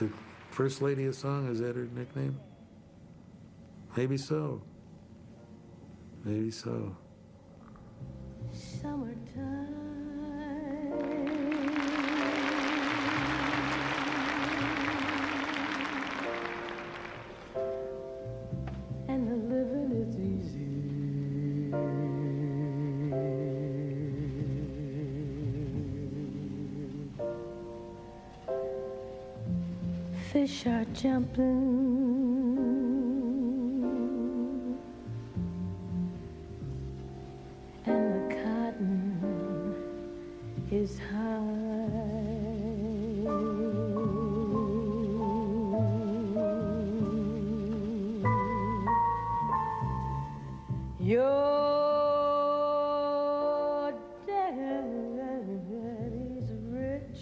the First Lady of Song? Is that her nickname? Maybe so. Maybe so. Summertime. And the living is easy. Fish are jumping. And the cotton is high. Your daddy's rich,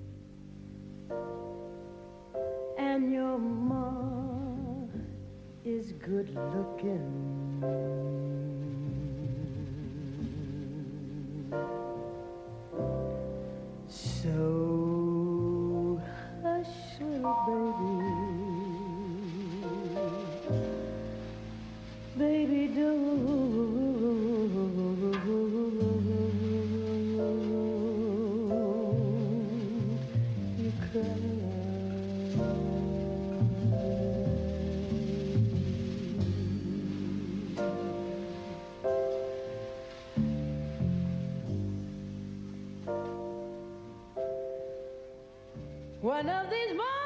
and your mom is good looking. So hush, little baby, baby, don't you cry. One of these mornings